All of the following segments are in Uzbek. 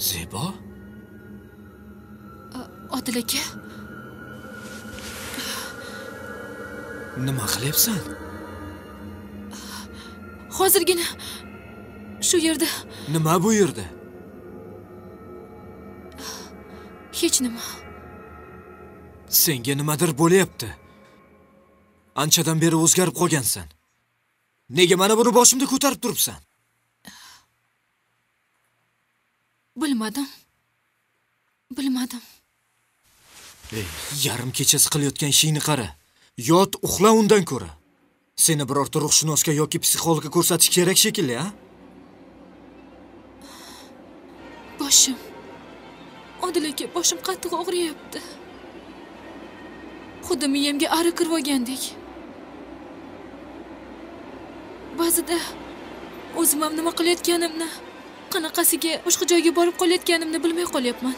Zebo? Odil aka. Nima qilyapsan? Hozirgina shu yerda. Nima bu yerda? Hech nima. Senga nimadir bo'lyapti. Anchadan beri o'zgarib qolgansan. Nega mana buni boshimda ko'tarib turibsan? Bilmadim. Yarim kechasi qilayotgan ishingni qara. Yot, uxla undan ko'ra. Seni birorta ruhshunosga yoki psixologga ko'rsatish kerak shekilli, ha? Boshim. Odil aka, boshim qattiq og'riyapti. Xuddi miyamga ari kirib olgandek. Ba'zida o'zim ham nima qilayotganimni, qanaqasiga boshqa joyga borib qolayotganimni bilmay qolyapman.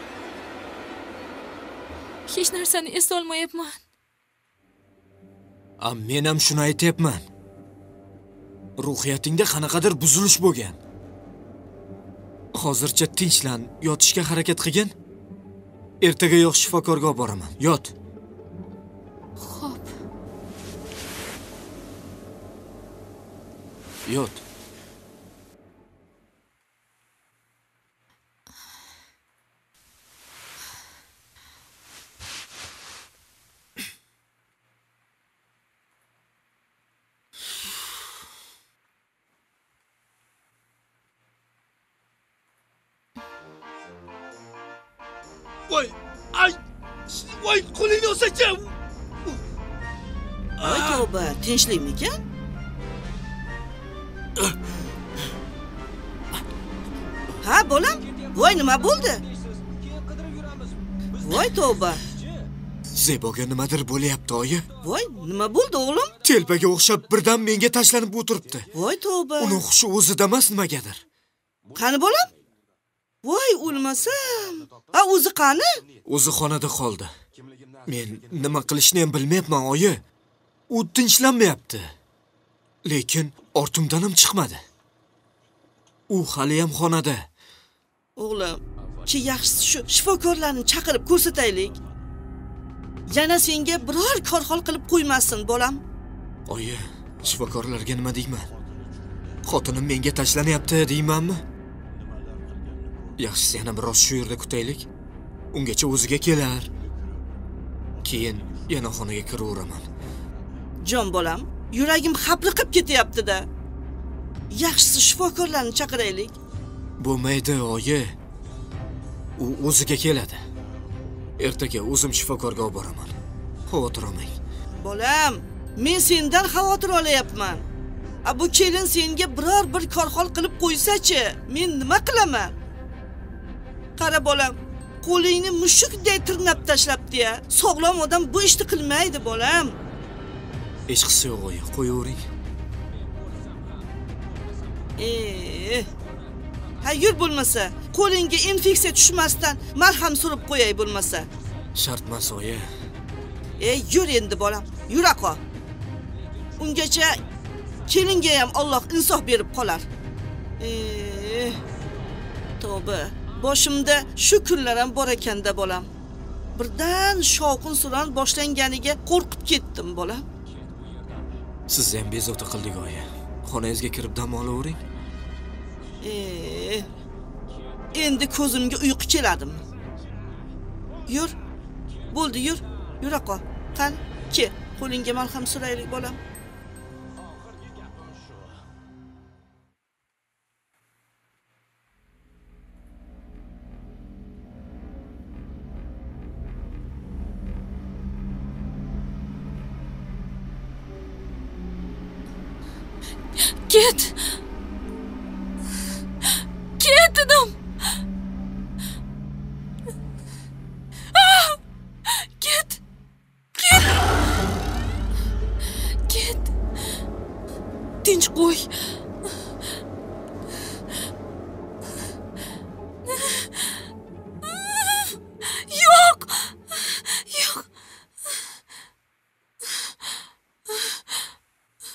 Hech narsani eslolmayapman. Men ham shuni aytayapman. Ruhiyatingda qanaqadir buzilish bo'lgan. Hozircha tinchlan, yotishga harakat qilgin. Ertagayoq shifokorga olib boraman. Yot. Xo'p. Yot. Voy, qo'lingni olsa-chi. Voy tavba, tinchlikmikan? Ha, bolam? Voy, nima bo'ldi? Voy tavba. Zeboga nimadir bo'lyapti, oyi. Voy, nima bo'ldi o'g'lim? Telpaga o'xshab birdan menga tashlanib o'tiribdi. Voy tavba. Uni hushi o'zida emas nimagadir. Qani bolam? Voy, o'lmasam. O'zi qani? O'zi xonada qoldi. Men nima qilishni ham bilmayapman, oyi. U tinchlanmayapti. Lekin ortimdan ham chiqmadi. U hali ham xonada. O'g'lim, ki yaxshisi shu shifokorlarni chaqirib ko'rsataylik. Yana senga biror korxol qilib qo'ymasin, bolam. Oyi, shifokorlarga nima deyman? Xotinim menga tashlanyapti deymanmi? Yaxshisi yana biroz shu yerda kutaylik. Ungacha o'ziga kelar. Keyin yana xonaga kiraveraman. Jon bolam, yuragim hapriqib ketyapti-da. Yaxshisi shifokorlarni chaqiraylik. Bo'lmaydi, oyi. U o'ziga keladi. Ertaga o'zim shifokorga olib boraman. Xavotir olmang. Bolam, men sendan xavotir olayapman. Bu kelin senga biror bir korxol qilib qo'ysa-chi, men nima qilaman? Qara bolam, qo'lingni mushukday tirnab tashlabdi-ya. Sog'lom odam bu ishni qilmaydi, bolam. Hech qisi yo'q, oyi, qo'yavering. Ha, yur bo'lmasa, qo'lingga infeksiya tushmasdan malham surib qo'yay bo'lmasa. Shart emas, oyi. Yur endi bolam, yura qol. Ungacha kelinga ham Alloh insof berib qolar. Tavba, boshimda shu kunlar ham bor ekanda bolam. Birdan shovqin suron boshlanganiga qo'rqib ketdim, bolam. Siz ham bezovta qildik, oyi. Xonangizga kirib dam olavering. Endi ko'zimga uyqu keladimi? Yur. Bo'ldi, yur. Yura qol. Qani, ke, qo'lingga malham suraylik, bolam. Ket! Ket dedim! Ket! Ket! Ket! Tinch qo'y! Yo'q! Yo'q!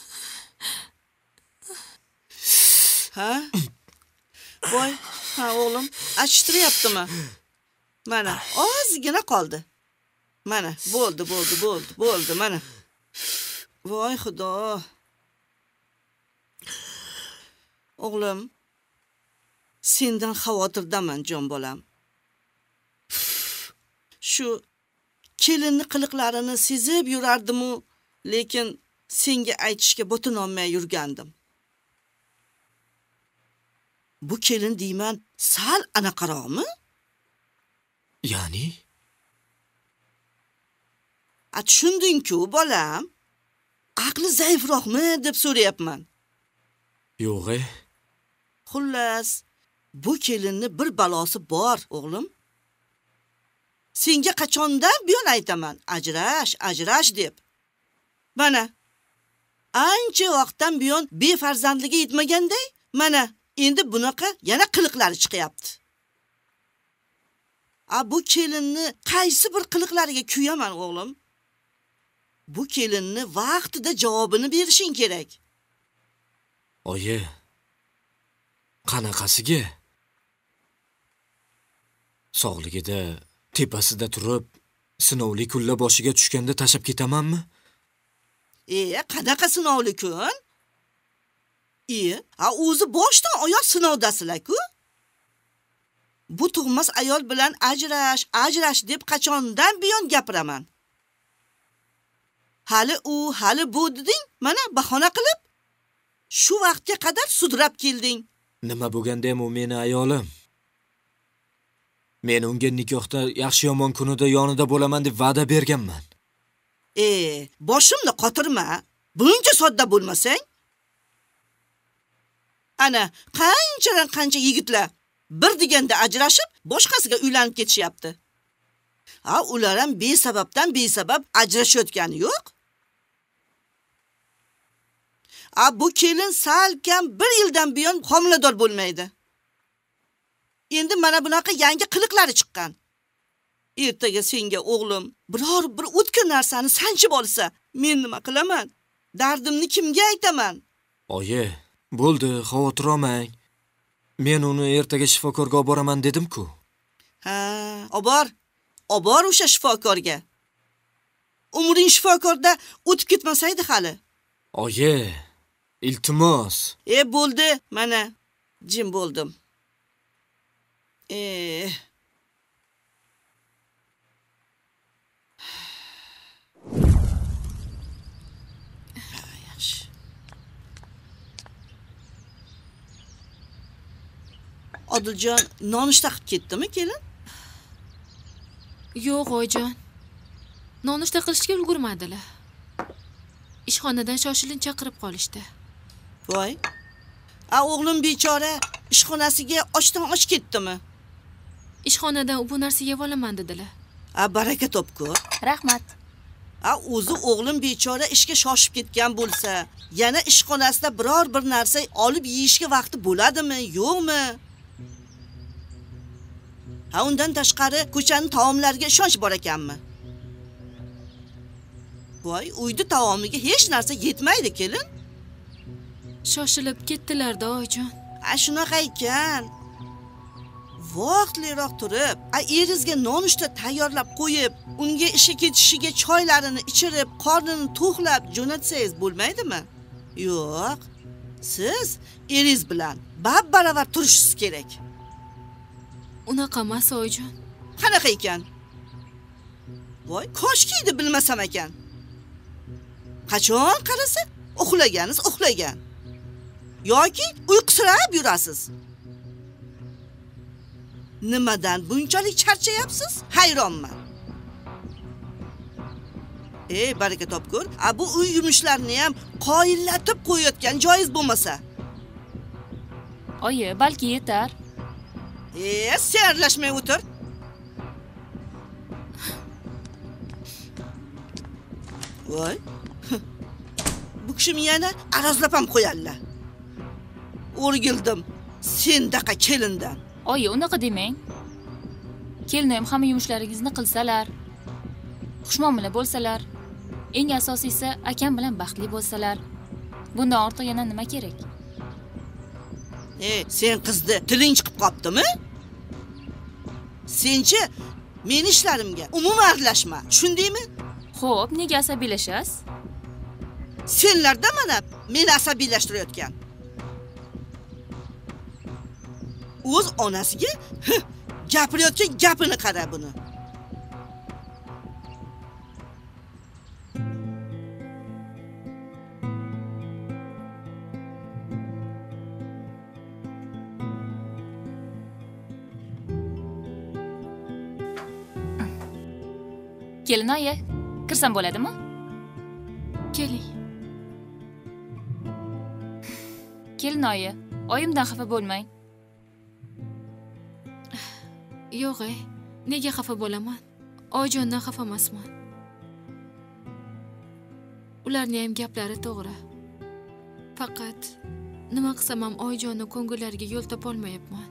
Ha? Voy, ha o'g'lim, achishtiryaptimi? Mana, ozgina qoldi. Mana, bo'ldi, mana. Voy xudo. O'g'lim, sendan xavotirdaman, jon bolam. Shu kelinni qiliqlarini sezib yurardim-u, lekin senga aytishga botin olmay yurgandim. Bu kelin deyman, sal anaqaroqmi? Ya'ni? Tushunding-ku, bolam. Aqli zaifroqmi deb so'rayapman. Yo'q. Xullas, bu kelinni bir balosi bor, o'g'lim. Senga qachondan buyon aytaman, ajrash deb. Mana, ancha vaqtdan buyon befarzandligi yetmaganday, mana endi bunaqa yana qiliqlari chiqyapti. Bu kelinni qaysi bir qiliqlariga kuyaman, o'g'lim. Bu kelinni vaqtida javobini berishing kerak. Oyi, qanaqasiga? Sog'ligida tepasida turib, sinovli kunlar boshiga tushganda tashab ketamanmi? Qanaqa sinovli kun? O'zi boshdan oyoq sinovdasilar-ku. Bu tug'mas ayol bilan ajrash deb qachondan buyon gapiraman. Hali bu deding, mana bahona qilib, shu vaqtga qadar sudrab kelding. Nima bo'lganda ham u meni ayolim. Men unga nikohda yaxshi yomon kunida yonida bo'laman deb va'da berganman. Boshimni qotirma. Buncha sodda bo'lmasang. Ana, qancha yigitlar bir deganda ajrashib, boshqasiga uylanib ketishyapti. Ular ham besabab ajrashayotgani yo'q. Bu kelin salkam 1 yildan buyon homilador bo'lmaydi. Endi mana bunaqa yangi qiliqlari chiqqan. Ertaga senga o'g'lim biror bir o'tkir narsani sanchib olsa, men nima qilaman? Dardimni kimga aytaman? Oyi, bo'ldi, xavotir olmang. Men uni ertaga shifokorga olib boraman dedim-ku. Obor o'sha shifokorga. Umring shifokorda o'tib ketmasaydi hali. Oyi, iltimos. Bo'ldi, mana jim bo'ldim. Yaxshi. Odiljon nonushta qilib ketdimi, kelin? Yo'q, oyijon. Nonushta qilishga ulgurmadilar. Ishxonadan shoshilinch chaqirib qolishdi. Voy. O'g'lim bechora ishxonasiga ochdan och ketdimi? Ishxonadan bu narsa yeb olaman dedilar. Baraka topku. Rahmat. O'zi o'g'lim bechora ishga shoshib ketgan bo'lsa, yana ishxonasida biror bir narsa olib yeyishga vaqti bo'ladimi, yo'qmi? Undan tashqari ko'chaning taomlariga ishonch bor ekanmi? Voy, uyda taomiga hech narsa yetmaydi, kelin. Shoshilib ketdilar-da, oyijon. Shunaqa ekan. Vaqtliroq turib, erizga nonushta tayyorlab qo'yib, unga ishga ketishiga choylarini ichirib, qornini to'qlab jo'natsangiz bo'lmaydimi? Yo'q. Siz eriz bilan bab-baravar turishingiz kerak. Unaqa emas, oyijon. Qanaqa ekan? Voy, koshkiydi bilmasam ekan. Qachon qarasa, uxlagan. Yoki uyqusirab yurasiz. Nimadan bunchalik charchayapsiz? Hayronman. Baraka topkur. Bu uy yumushlarini ham qoyillatib qo'yayotgan joiz bo'lmasa. Oyi, balki yetar. Serlashmay o'tir. Voy. Bu kishim yana arazlab ham qo'yadilar. O'rgildim sendaqa kelindan. Oyi, unaqa demang. Kelin ham hamma yumushlaringizni qilsalar, xushmuomala bo'lsalar, eng asosiysi akam bilan baxtli bo'lsalar, bundan ortiq yana nima kerak? Sen qizni tiling chiqib qoptimi? Senchi meni ishlarimga umuman aralashma. Tushundingmi? Xo'p, nega asabiylashasiz? Senlarda mana meni asabiylashtirayotgan. O'z onasiga gapirayotgan gapini qara buni. Kelinoyi, kirsam bo'ladimi? Keling. Kelinoyi, oyimdan xafa bo'lmang. Yo'q, nega xafa bo'laman? Oyijondan xafa emasman. Ularning ham gaplari to'g'ri. Faqat nima qilsam ham oyijonni ko'ngillariga yo'l topolmayapman.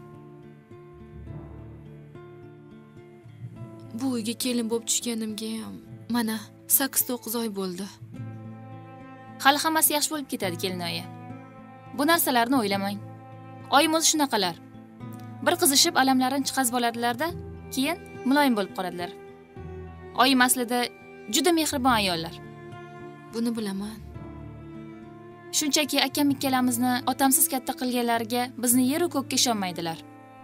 Bu uyga kelin bo'lib tushganimga ham mana 8-9 oy bo'ldi. Hali hammasi yaxshi bo'lib ketadi, kelinoyi. Bu narsalarni o'ylamang. Oyim o'zi shunaqalar. Bir qizishib alamlarini chiqazib oladilar-da, keyin muloyim bo'lib qoladilar. Oyim aslida juda mehribon ayollar. Buni bilaman. Shunchaki akam ikkalamizni otamsiz katta qilganlariga bizni yer u ko'kka ishonmaydilar.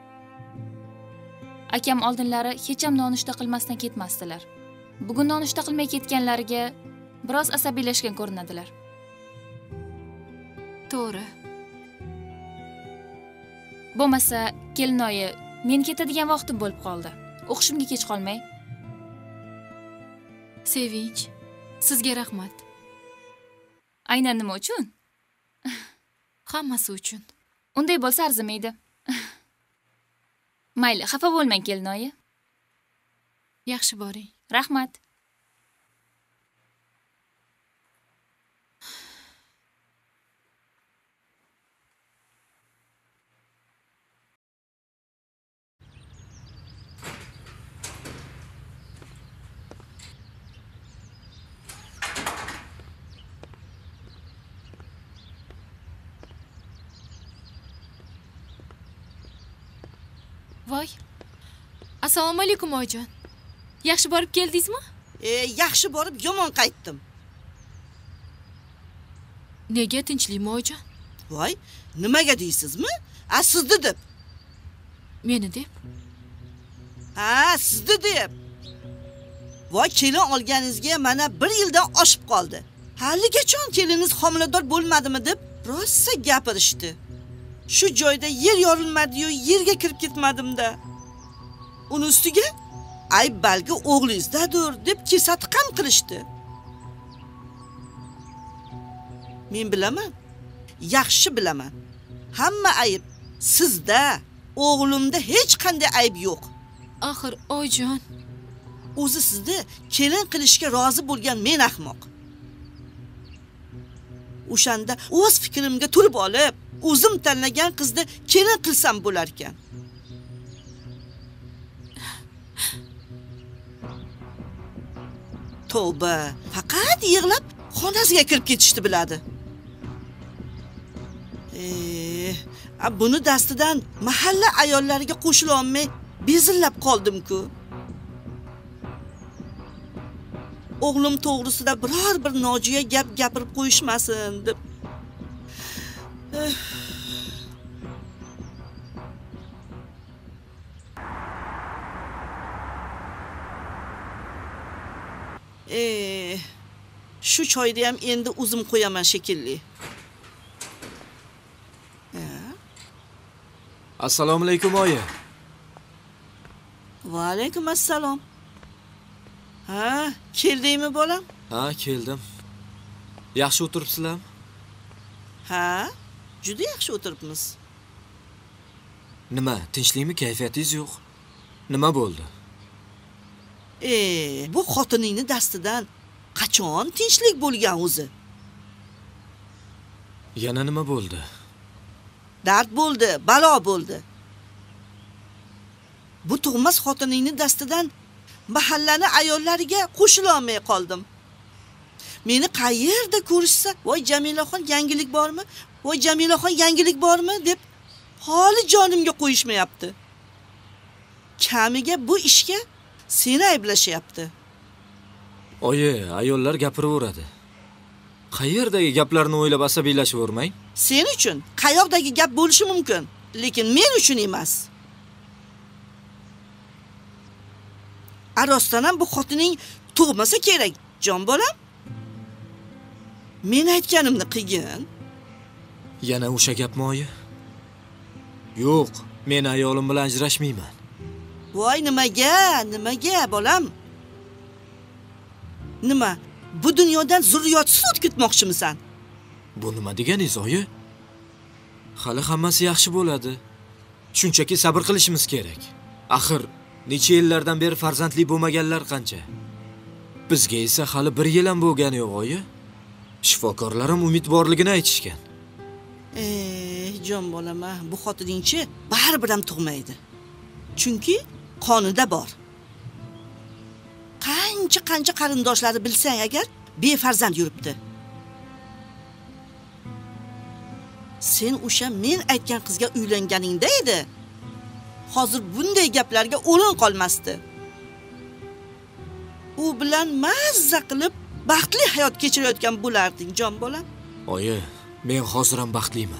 Akam oldinlari hech ham nonushta qilmasdan ketmasdilar. Bugun nonushta qilmay ketganlariga biroz asabiylashgan ko'rinadilar. To'g'ri. Bo'lmasa, kelinoyi, men ketadigan vaqtim bo'lib qoldi. O'qishimga kech qolmay. Sevinch, sizga rahmat. Aynan nima uchun? Hammasi uchun. Unday bo'lsa arzimaydi. Mayli, xafa bo'lmang, kelinoyi. Yaxshi boring. Rahmat. Voy. Assalomu alaykum oyijon. Yaxshi borib keldingizmi? Yaxshi borib yomon qaytdim. Nega tinchlikmi oyijon? Voy, nimaga deysizmi? Sizni deb. Meni deb? Sizni deb. Voy, kelin olganingizga mana 1 yildan oshib qoldi. Haligacha keliniz homilador bo'lmadimi deb rosa gapirishdi. Shu joyda yer yorilmadi-yu, yerga kirib ketmadim-da. Uni ustiga ay balki o'g'lingizdadir deb kesatib ham qilishdi. Men bilaman, yaxshi bilaman. Hamma ayb sizda, o'g'limda hech qanday ayb yo'q. Axir oyijon, o'zi sizni kelin qilishga rozi bo'lgan men ahmoq. O'shanda o'z fikrimga turib olib, o'zim tanlagan qizni kelin qilsam bo'lar ekan. Tavba, faqat yig'lab xonasiga kirib ketishni biladi. Buni dastidan mahalla ayollariga qo'shila olmay bezillab qoldim-ku. O'g'lim to'g'risida biror bir nojo'ya gap gapirib qo'yishmasin deb. Shu choyni ham endi o'zim qo'yaman shekilli. Assalomu alaykum oyi. Va alaykum assalom. Keldingmi bolam? Ha, keldim. Yaxshi o'tiribsizlarmi? Ha, juda yaxshi o'tiribmiz. Nima, tinchlikmi, kayfiyatingiz yo'q? Nima bo'ldi? Bu xotiningni dastidan qachon tinchlik bo'lgan o'zi? Yana nima bo'ldi? Dard bo'ldi, balo bo'ldi. Bu tug'mas xotiningni dastidan mahallani ayollariga qo'shila olmay qoldim. Meni qayerda ko'rishsa, "Voy Jamilaxon, yangilik bormi? Voy Jamilaxon, yangilik bormi?" deb holi jonimga qo'yishmayapti. kamiga bu ishga seni ayblashyapti. Oyi, ayollar gapiraveradi. Qayerdagi gaplarni o'ylab asabiylashavermang. Sen uchun qayoqdagi gap bo'lishi mumkin, lekin men uchun emas. Arosdan ham bu xotining tug'masa kerak, jon bolam. Men aytganimni qilgin. Yana o'sha gapmi oyi? Yo'q, men ayolim bilan ajrashmayman. Voy, nimaga bolam? Nima? Bu dunyodan zurriyotsiz o'tkitmoqchimisan? Bu nima deganingiz oyi? Hali hammasi yaxshi bo'ladi. Shunchaki sabr qilishimiz kerak. Axir necha yillardan beri farzandli bo'lmaganlar qancha? Bizga esa hali 1 yil ham bo'lgani yo'q oyi. Shifokorlar ham umid borligini aytishgan. Jon bolam, bu xotiningchi baribir ham tug'maydi. Chunki qonida bor. Qancha qarindoshlari bilsang agar befarzand yuribdi. Sen o'sha men aytgan qizga uylanganingda edi. Hozir bunday gaplarga o'rin qolmasdi. U bilan mazza qilib baxtli hayot kechirayotgan bo'larding, jon bolam. Oyi, men hozir ham baxtliman.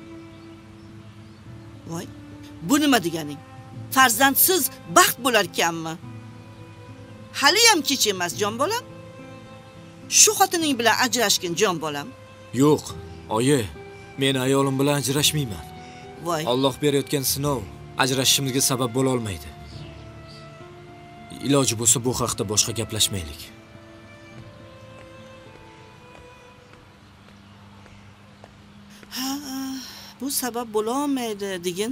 Voy, bu nima deganing? Farzandsiz baxt bo'lar ekanmi? Hali ham kech emas, jon bolam. Shu xotining bilan ajrashgin, jon bolam. Yo'q, oyi, men ayolim bilan ajrashmayman. Voy. Alloh berayotgan sinov ajrashishimizga sabab bo'la olmaydi. Iloji bo'lsa bu haqda boshqa gaplashmaylik. Bu sabab bo'la olmaydi degin.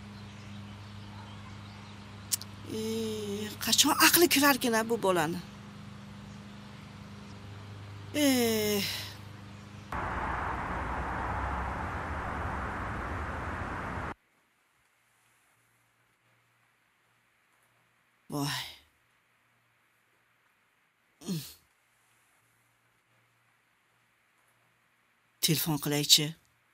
Qachon aqli kirarkin bu bolani? Voy. Telefon qilaychi.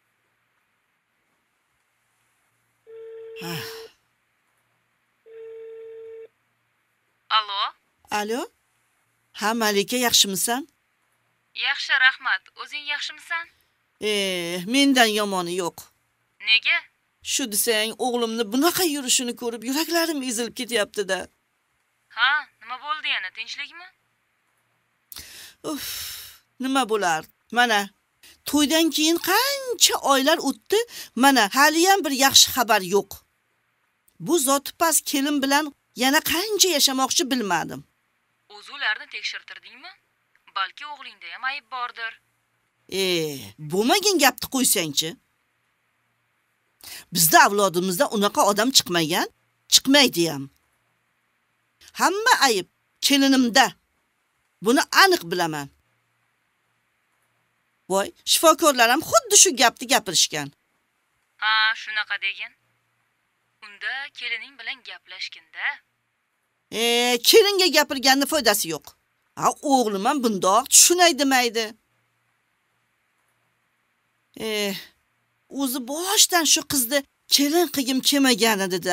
Alo? Ha, Malika, yaxshimisan? Yaxshi, rahmat. O'zing yaxshimisan? Mendan yomoni yo'q. Nega? Shu desang, o'g'limni bunaqa yurishini ko'rib yuraklarim ezilib ketyapti-da. Ha, nima bo'ldi yana? Tinchlikmi? Nima bo'lar? Mana to'ydan keyin qancha oylar o'tdi, mana hali ham bir yaxshi xabar yo'q. Bu zoti past kelin bilan yana qancha yashamoqchi bilmadim. O'zi ularni tekshirtirdingmi? Balki o'g'lingda ham ayb bordir. Bo'lmagan gapni qo'ysangchi. Bizda avlodimizda unaqa odam chiqmagan, chiqmaydi ham. Hamma ayb kelinimda. Buni aniq bilaman. Voy, shifokorlar ham xuddi shu gapni gapirishgan. Ha, shunaqa degin. Unda kelining bilan gaplashganda. Kelinga gapirganning foydasi yo'q. O'g'lim ham bundoq tushunay demaydi. O'zi boshdan shu qizni kelin qilgim kelmagan edi-da.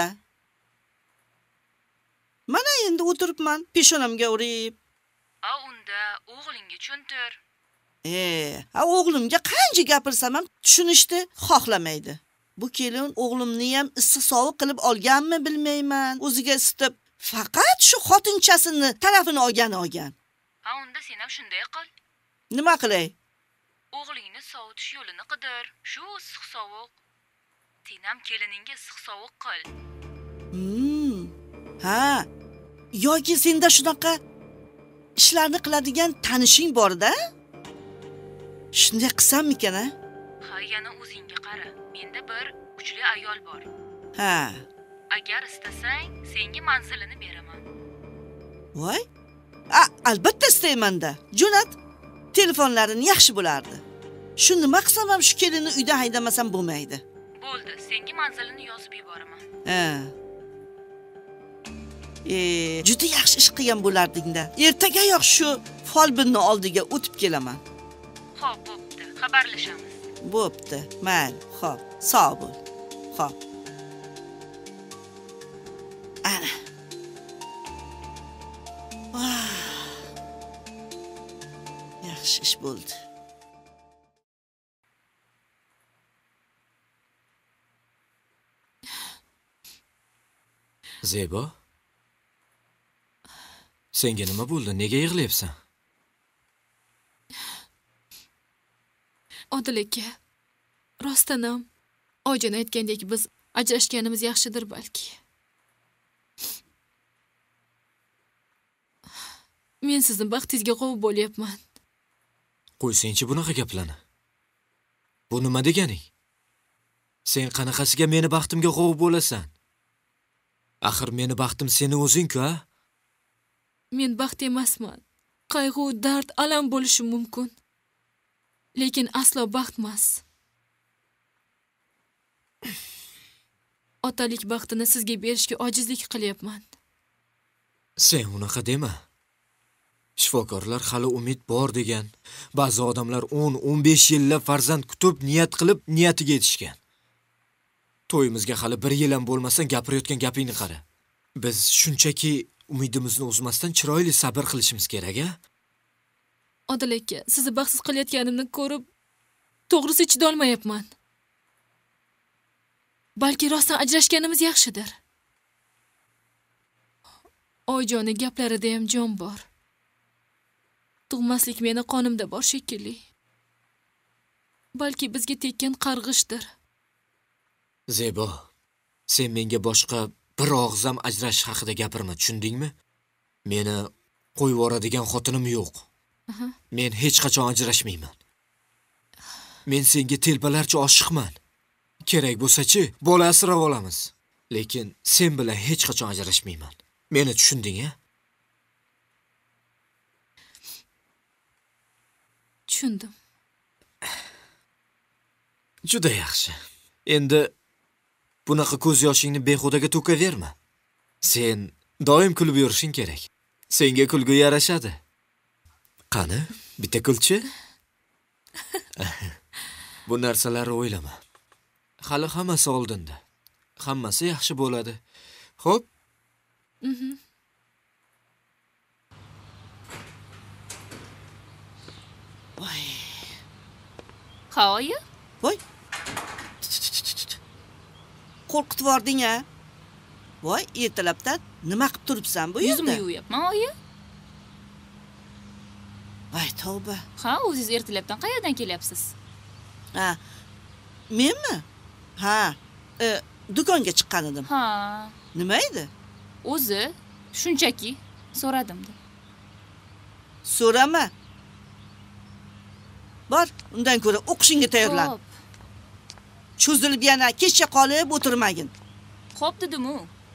Mana endi o'tiribman, peshonamga urib. Unda o'g'lingga tushuntir. O'g'limga qancha gapirsam ham tushunishni xohlamaydi. Bu kelin o'g'limni ham issiq sovuq qilib olganmi bilmayman. O'ziga isitib, faqat shu xotinchasini tarafini olgan. Unda sen ham shunday qil. Nima qilay? O'g'lingni sovutish yo'lini qidir. Shu issiq sovuq. Sen ham keliningga issiq sovuq qil. Ha. Yoki senda shunaqa ishlarni qiladigan tanishing bor-da? Shunday qilsammikan-a? Ha, yana o'zingga qara. Menda bir kuchli ayol bor. Ha. Agar istasang, senga manzilini beraman. Voy. Albatta istayman-da. Jo'nat. Telefonlarini yaxshi bo'lardi. Shu nima qilsam ham shu kelinni uydan haydamasam bo'lmaydi. Bo'ldi, senga manzilini yozib yuboraman. Juda yaxshi ish qilgan bo'larding-da. Ertagayoq shu folbinni oldiga o'tib kelaman. Xo'p, bo'pti. Xabarlashamiz. Bo'pti. Mayli, xo'p. Sog' bo'l. Xo'p. Ana yaxshi ish bo'ldi. Zebo? Senga nima bo'ldi? Nega yig'layapsan? Odil aka, rostdan ham Oyjon aytgandek biz ajrashganimiz yaxshidir balki. Men sizning baxtingizga qo'yib bo'lyapman. Qo'ysangchi bunaqa gaplarni. Bu nima deganing? Sen qanaqasiga meni baxtimga qo'yib bo'lasan? Axir meni baxtim seni o'zing-ku, a? Men baxt emasman. Qayg'u, dard, alam bo'lishi mumkin. Lekin aslo baxt emas. Otalik baxtini sizga berishga ojizlik qilyapman. Sen unaqa dema. Shifokorlar hali umid bor degan. Ba'zi odamlar 10-15 yillab farzand kutib, niyat qilib, niyatiga yetishgan. To'yimizga hali 1 yil ham bo'lmasdan gapirayotgan gapingni qara. Biz shunchaki umidimizni uzmasdan chiroyli sabr qilishimiz kerak, a? Odil aka, sizni baxtsiz qilayotganimni ko'rib, to'g'risi chidolmayapman. Balki rostdan ajrashganimiz yaxshidir. Oyjonni gaplarida ham jon bor. Tug'maslik meni qonimda bor shekilli. Balki bizga tekkan qarg'ishdir. Zebo, sen menga boshqa bir og'zam ajrash haqida gapirma, tushundingmi? Meni qo'yib yuboradigan xotinim yo'q. Men hech qachon ajrashmayman. Men senga telbalarcha oshiqman. Kerak bo'lsa-chi, bola asrab olamiz. Lekin sen bilan hech qachon ajrashmayman. Meni tushunding-a? Tushundim. Juda yaxshi. Endi bunaqa ko'z yoshingni behudaga to'kaverma. Sen doim kulib yurishing kerak. Senga kulgu yarashadi. Qani, bitta kulchi? Bu narsalarni o'ylama. Hali hammasi oldinda. Hammasi yaxshi bo'ladi. Xo'p? Voy. Ha, oyi? Voy. Qo'rqitib yubording-a? Voy, ertalabdan nima qilib turibsan bu yerda? Yuzimni yuvyapman, oyi. Voy, tavba. Ha, o'zingiz ertalabdan qayerdan kelyapsiz? Ha. Menmi? Ha. Do'konga chiqqan edim. Ha. Nima edi? O'zi shunchaki so'radim-da. So'rama. Bor, undan ko'ra o'qishingga tayyorlan. Xo'p. Cho'zilib yana kechga qolib o'tirmagin. Xo'p dedim-u.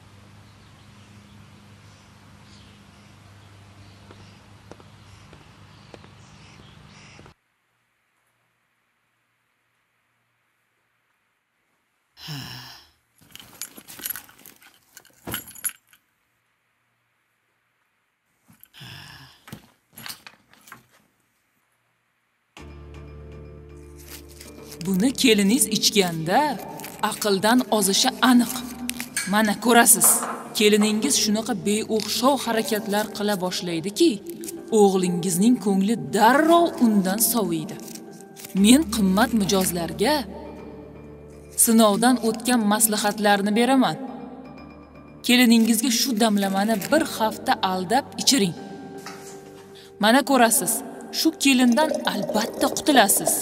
Buni keliniz ichganda aqldan ozishi aniq. Mana ko'rasiz. Keliningiz shunaqa beo'xshov harakatlar qila boshlaydi-ki, o'g'lingizning ko'ngli darrov undan soviydi. Men qimmat mijozlarga sinovdan o'tgan maslahatlarni beraman. Keliningizga shu damlamani bir hafta aldab ichiring. Mana ko'rasiz, shu kelindan albatta qutulasiz.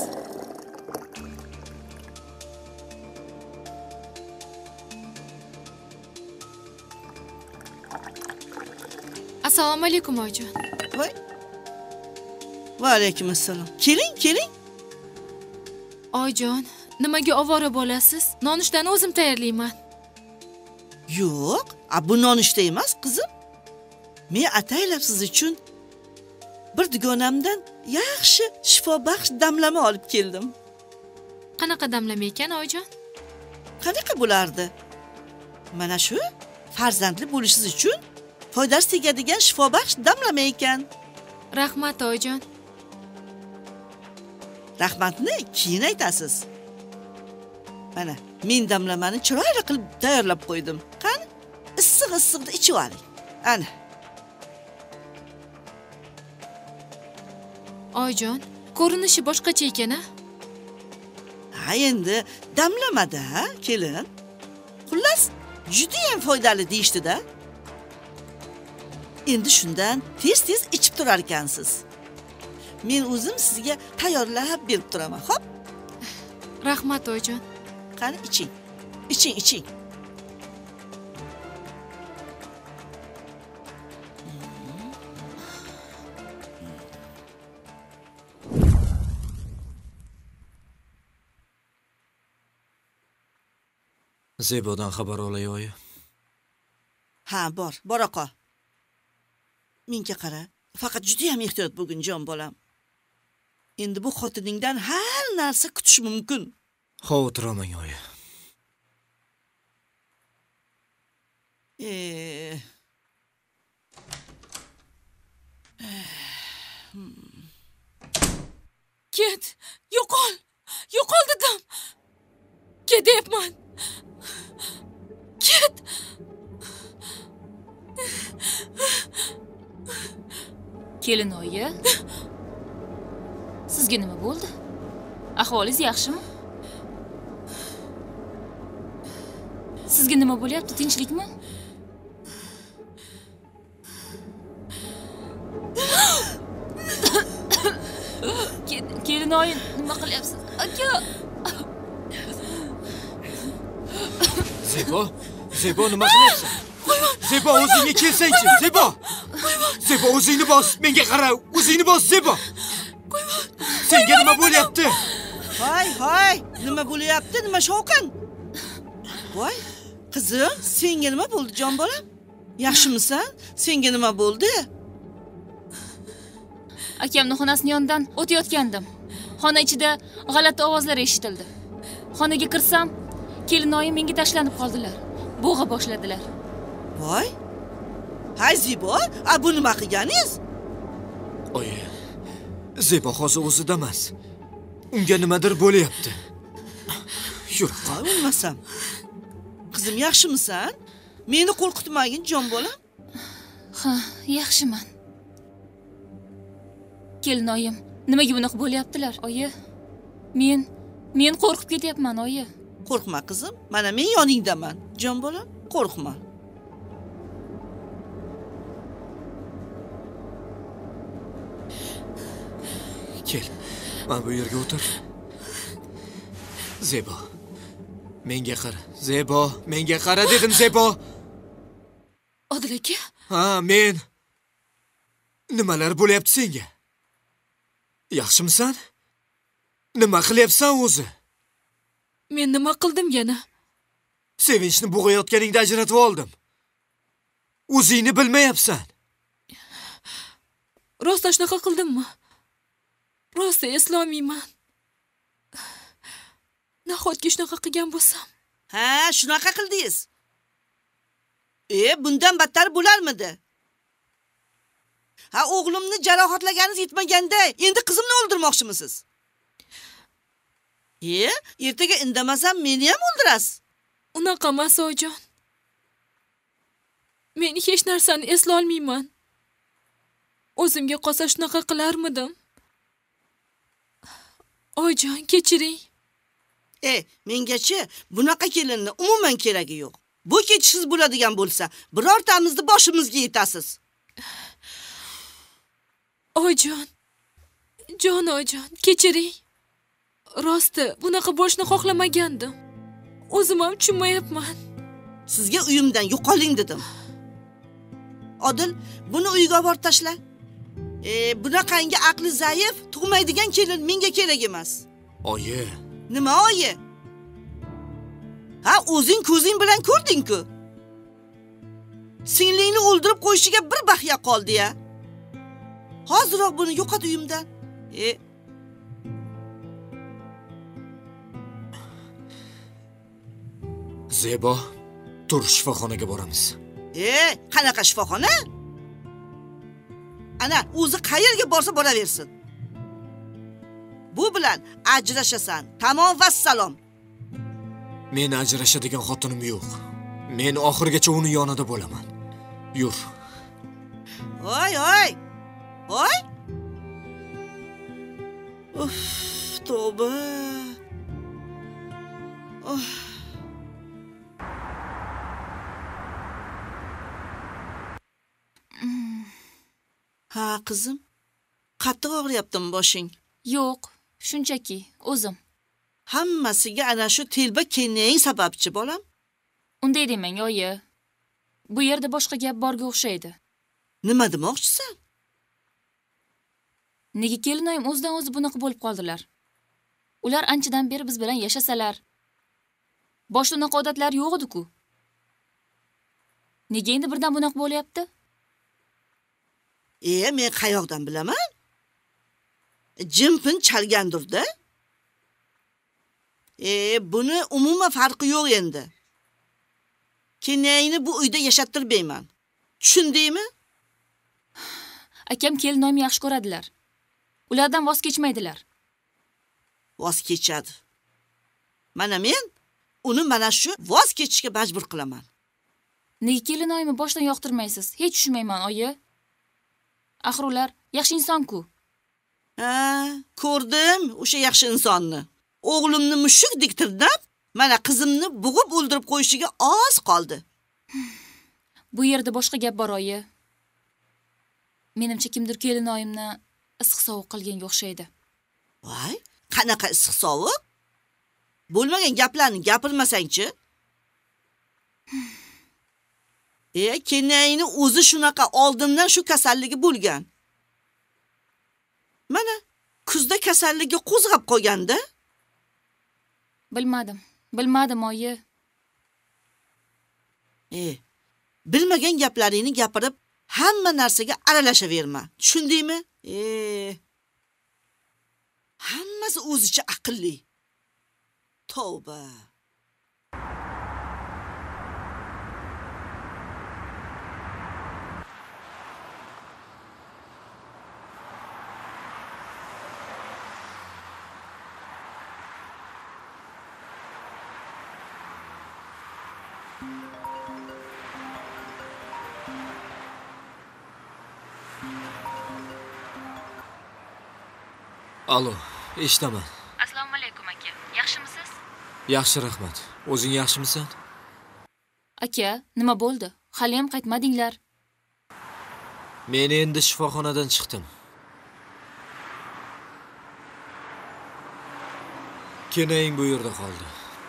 Assalomu alaykum Oyjon. Voy. Va alaykum assalom. Keling. Oyjon, nimaga ovora bo'lasiz? Nonushtani o'zim tayyorlayman. Yo'q, bu nonushta emas, qizim. Men ataylab siz uchun bir dugonamdan yaxshi shifobaxsh damlama olib keldim. Qanaqa damlama ekan, Oyjon? Qanaqa bo'lardi? Mana shu farzandli bo'lishingiz uchun foydasi tegadigan shifobaxsh damlama ekan. Rahmat, Oyjon. Rahmatni keyin aytasiz. Mana, men damlamani chiroyli qilib tayyorlab qo'ydim. Qani, issiq-issiqni ichib oling. Ana. Oyijon, ko'rinishi boshqacha ekan-a? Ha, endi damlamada, ha, kelin. Xullas, juda ham foydali deyishdi-da. Endi shundan tez-tez ichib turar ekansiz. Men o'zim sizga tayyorlab berib turaman, xo'p? Rahmat oyijon. Qani iching. Iching. Zebodan xabar olay oyi. Ha, bor oqa. Menga qara, faqat juda ham ehtiyot bo'lgin jon bolam. Endi bu xotiningdan har narsa kutish mumkin. Xavotirlamang oyi. Ket, yo'qol. Yo'qol dedim. Ketyapman. Ket. Kelin oyi. Sizga nima bo'ldi? Ahvolingiz yaxshimi? Sizga nima bo'lyapti? Tinchlikmi? Kelin oyi, nima qilyapsiz? Aka. Zebo nima qilyapsan? Zebo, o'zingga kelsang-chi, Zebo. Zebo, o'zingni bos, menga qara, o'zingni bos, Zebo. Senga nima bo'lyapti? Hoy, nima bo'lyapti? Nima shovqin? Voy, qizim, senga nima bo'ldi jon bolam? Yaxshimisan? Senga nima bo'ldi? Akamning xonasining yonidan o'tayotgandim. Xona ichida g'alati ovozlar eshitildi. Xonaga kirsam, kelinoyim menga tashlanib qoldilar. Bo'g'a boshladilar. Voy. Hay Zebo, bu nima qilganingiz? Oyi, Zebo hozir o'zida emas. Unga nimadir bo'lyapti. Yur, bo'lmasam. Qizim, yaxshimisan? Meni qo'rqitmagin jon bolam. Ha, yaxshiman. Kelinoyim, nimaga bunaqa bo'lyaptilar, oyi? Men qo'rqib ketyapman, oyi. Qo'rqma qizim, mana men yoningdaman. Jon bolam, qo'rqma. Kel, mana bu yerga o'tir. Zebo, menga qara. Zebo, menga qara dedim, Zebo. Odil aka? Ha, men. Nimalar bo'lyapti senga? Yaxshimisan? Nima qilyapsan o'zi? Men nima qildim yana? Sevinchni bo'g'ayotganingda ajratib oldim. O'zingni bilmayapsan. Rost shunaqa qildimmi? Rost eslolmayman. Nahotki shunaqa qilgan bo'lsam? Ha, shunaqa qildingiz. Bundan battar bo'larmidi? Ha, o'g'limni jarohatlaganingiz yetmaganda, endi qizimni o'ldirmoqchimisiz? Ertaga indamasam meni ham o'ldirasiz. Unaqa emas oyijon. Men hech narsani eslolmayman. O'zimga qolsa shunaqa qilarmidim? Oyijon, kechiring. Mengachi bunaqa kelinni umuman keragi yo'q. Bu ketishsiz bo'ladigan bo'lsa, birortamizni boshimizga yetasiz. Oyijon, oyijon, kechiring. Rosti, bunaqa bo'lishni xohlamagandim. O'zim ham tushunmayapman. Sizga uyimdan yo'qoling dedim. Odil, buni uyga borib tashla. Bunaqangi aqli zaif, tug'maydigan kelin menga kerak emas. Oyi. Nima oyi? Ha, o'zing ko'zing bilan ko'rding-ku. Singlingni o'ldirib qo'yishiga bir baxya qoldi-ya. Hozirroq buni yo'qot uyimdan. Zebo, tur shifoxonaga boramiz. Qanaqa shifoxona? Ana, o'zi qayerga borsa boraversin. Bu bilan ajrashasan. Tamom va salom. Men ajrashadigan xotinim yo'q. Men oxirgacha uni yonida bo'laman. Yur. Voy. Uf, tavba. Oh. Ha, qizim. Qattiq og'riyaptimi boshing? Yo'q, shunchaki o'zim. Hammasiga ana shu telba kenaying sababchi, bolam. Unday demang, oyi. Bu yerda boshqa gap borga o'xshaydi. Nima demoqchisan? Nega kelinoyim o'zidan o'zi bunaqa bo'lib qoldilar? Ular anchadan beri biz bilan yashasalar. Boshda unaqa odatlar yo'q edi-ku. Nega endi birdan bunaqa bo'lyapti? Men qayoqdan bilaman? Jimpin chalgandir-da. Buni umuman farqi yo'q endi. Kenayni bu uyda yashattirmayman. Tushundingmi? Akam kelinoyimni yaxshi ko'radilar. Ulardan voz kechmaydilar. Voz kechadi. Mana men uni mana shu voz kechishga majbur qilaman. Nega kelinoyimni boshdan yoqtirmaysiz? Hech tushunmayman, oyi. Axir ular yaxshi inson-ku. Ha, ko'rdim o'sha yaxshi insonni. O'g'limni mushukdek tirnab, mana qizimni bo'g'ib o'ldirib qo'yishiga oz qoldi. Bu yerda boshqa gap bor, oyi. Menimcha kimdir kelinoyimni issiq-sovuq qilganga o'xshaydi. Voy, qanaqa issiq-sovuq? Bo'lmagan gaplarni gapirmasang-chi. Kenayni o'zi shunaqa oldindan shu kasalligi bo'lgan. Mana kuzda kasalligi qo'zg'ab qolganda. Bilmadim, oyi. Bilmagan gaplaringni gapirib, hamma narsaga aralashaverma. Tushundingmi? Hammasi o'zicha aqlli. Tavba. Alo, eshitaman. Assalomu alaykum aka. Yaxshimisiz? Yaxshi, rahmat. O'zing yaxshimisan? Aka, nima bo'ldi? Hali ham qaytmadinglar. Men endi shifoxonadan chiqdim. Kenaying bu yerda qoldi.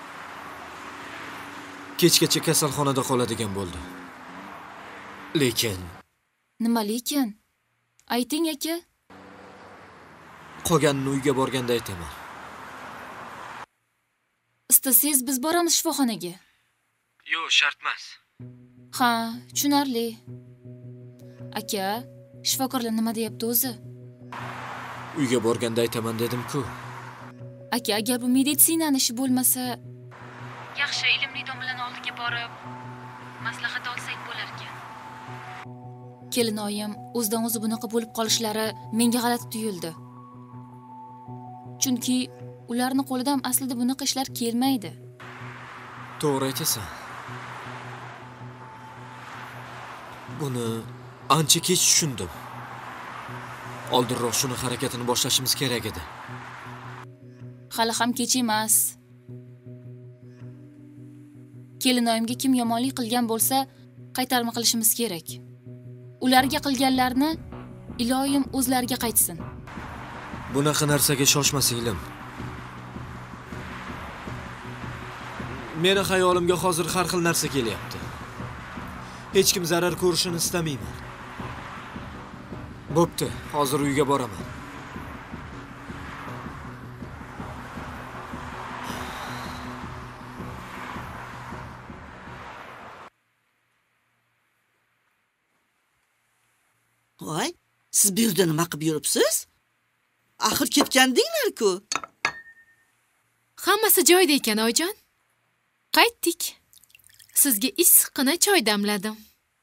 Kechgacha kasalxonada qoladigan bo'ldi. Lekin Nima lekin? Ayting, aka. qolganini uyga borganda aytaman. Istasangiz biz boramiz shifoxonaga. Yo'q, shart emas. Ha, tushunarli. Aka, shifokorlar nima deyapti o'zi? Uyga borganda aytaman dedim-ku. Aka, agar bu meditsinani ishi bo'lmasa, yaxshi ilmli domlalar oldiga borib maslahat olsak bo'lar ekan. Kelinoyim o'zidan o'zi bunaqa bo'lib qolishlari menga g'alati tuyuldi. Chunki ularning qo'lidan aslida bunaqa ishlar kelmaydi. To'g'ri aytasan. Buni ancha kech tushundim. Oldinroq shuni harakatini boshlashimiz kerak edi. Hali ham kech emas. Kelinoyimga kim yomonlik qilgan bo'lsa, qaytarma qilishimiz kerak. Ularga qilganlarni iloyim o'zlariga qaytsin. Bunaqa narsaga shoshmasinglar. Meni xayolimga hozir har xil narsa kelyapti. Hech kim zarar ko'rishini istamayman. Bo'pti, hozir uyga boraman. Voy, siz bu yerda nima qilib yuribsiz? Axir ketgandinglar-ku. Hammasi joyida ekan, oyijon. Qaytdik. Sizga issiqqina choy damladim.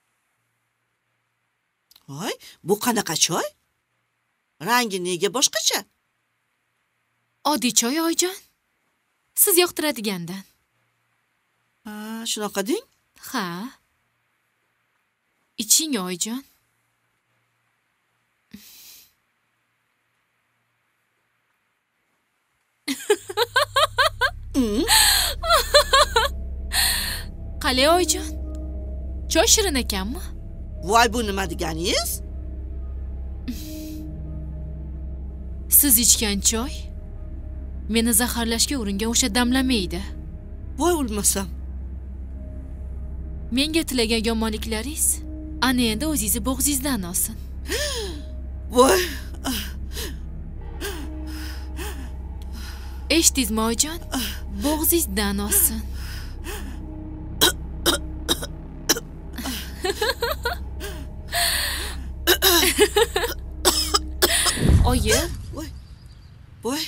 Voy, bu qanaqa choy? Rangi nega boshqacha? Oddiy choy, oyijon. Siz yoqtiradigandan. Ha, shunaqa deng? Ha. Iching, oyijon. Hali oyijon. Choy shirin ekanmi? Voy, bu nima deganingiz? Siz ichgan choy meni zaharlashga uringan o'sha damlamaydi. Voy, o'lmasam. Menga tilagan yomonliklaringiz ana endi o'zingizni bo'g'zingizdan olsin. Voy. Eshitdingizmi oyijon? Bo'g'zingizdan olsin. Oyi, Voy. Voy.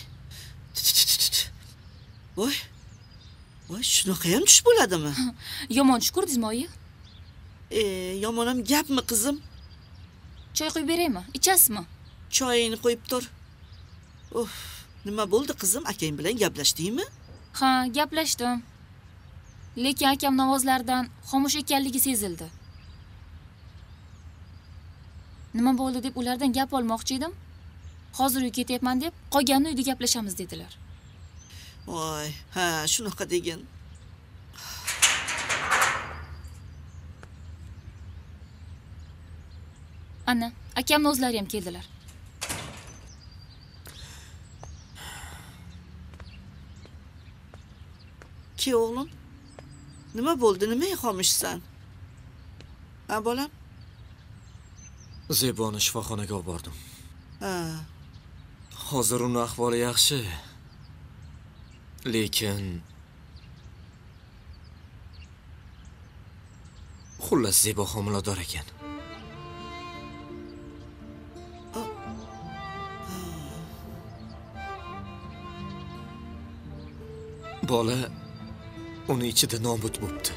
Voy. Voy, shunaqa ham tush bo'ladimi? yomon tush ko'rdingizmi oyi? Yomon ham gapmi qizim? Choy quyib beraymi? Ichasizmi? Choyingni qo'yib tur. Uf, nima bo'ldi qizim? Akang bilan gaplashdingmi? Ha, gaplashdim. Lekin akam ovozlaridan xomush ekanligi sezildi. Nima bo'ldi deb ulardan gap olmoqchi edim. Hozir uyga ketyapman deb, qolganini uyda gaplashamiz dedilar. Voy, ha, shunaqa degin. Ana, akamning o'zlari ham keldilar. Ke o'g'lim? Nima bo'ldi? Nimaga xomishsan? Ha, bolam? Zeboni shifoxonaga olib bordim. Ha. Hozir uning ahvoli yaxshi. Lekin xullas Zebo homilador ekan. Bola uni ichida nobud bo'libdi.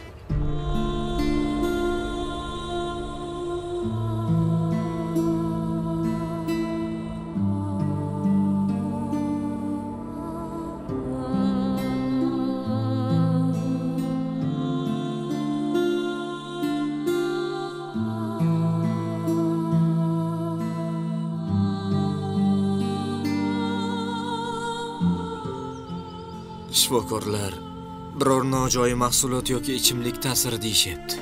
Shifokorlar biror nojo'ya mahsulot yoki ichimlik ta'siri deyishyapti.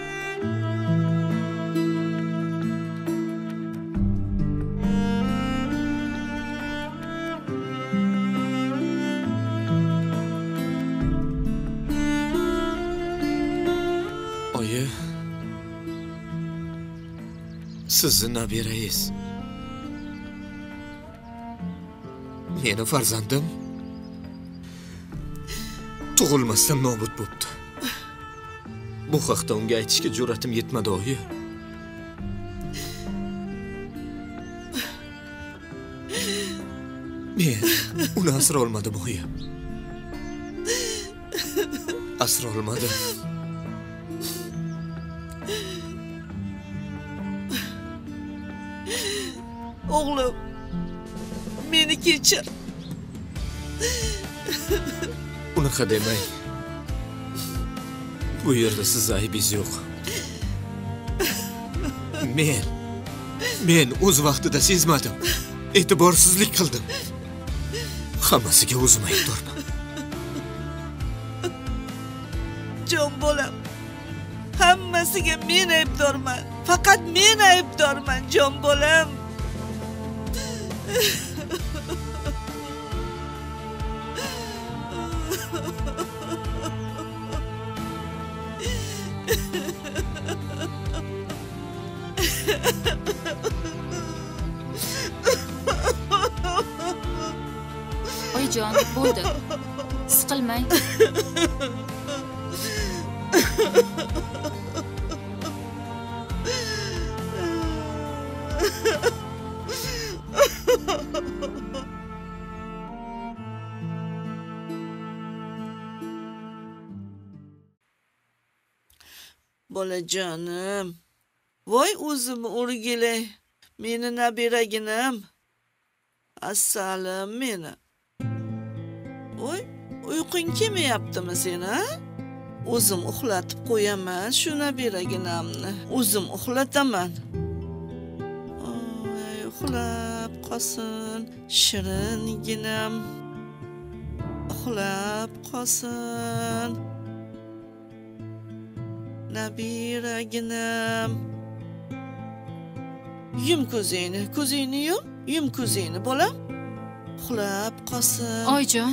Oyi, sizni nabirangiz. Meni farzandim tug'ilmasdan nobud bo'libdi. Bu haqda unga aytishga jur'atim yetmadi oyi. Men uni asra olmadim oyi. Asra olmadim. O'g'lim, meni kechir. Unaqa demang. Bu yerda siz aybingiz yo'q. Men o'z vaqtida sezmadim. E'tiborsizlik qildim. Hammasiga o'zim aybdorman. Jon bolam. Hammasiga men aybdorman. Faqat men aybdorman, jon bolam. Oyijon, bo'ldi. Siqilmang. Bolajonim. Voy o'zim o'rgilay. Meni nabiraginam. Assalim meni. Voy, uyqung kelmayaptimi sen, ha? O'zim uxlatib qo'yaman shu nabiraginamni. O'zim uxlataman. Oy, uxlab qolsin, shiringinam. Uxlab qolsin. Nabiraginam. Yum ko'zingni, ko'zingni yum ko'zingni bolam. Uxlab qolsin. Oyijon,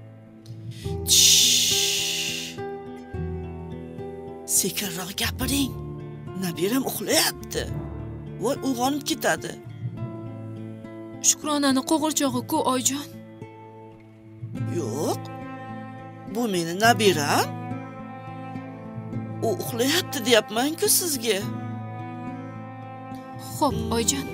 Sekinroq gapiring. Nabiram uxlayapti. Voy, uyg'onib ketadi. Shukronani qo'g'irchog'i-ku, oyijon. Yo'q. Bu meni nabiram. U uxlayapti deyapman-ku sizga. Xo'p, oyijon.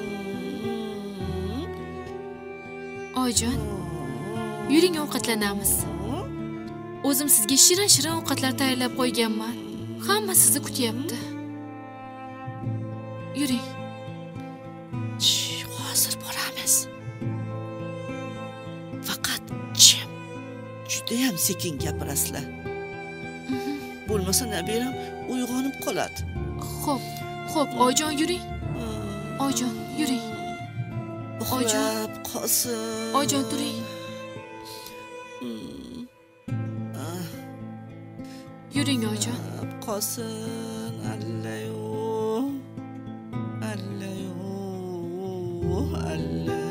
Oyijon, yuring ovqatlanamiz. O'zim sizga shirin-shirin ovqatlar tayyorlab qo'yganman. Hamma sizni kutyapti. Yuring. Hozir boramiz. Faqat jim. Judayam sekin gapirasizlar. Bo'lmasa nabiram uyg'onib qoladi. Xo'p, oyijon yuring. Oyijon, yuring. Uxlab qolsin. Oyijon, turing. Yuring, oyijon. Qolsin. Allayu. Allayu. Allah.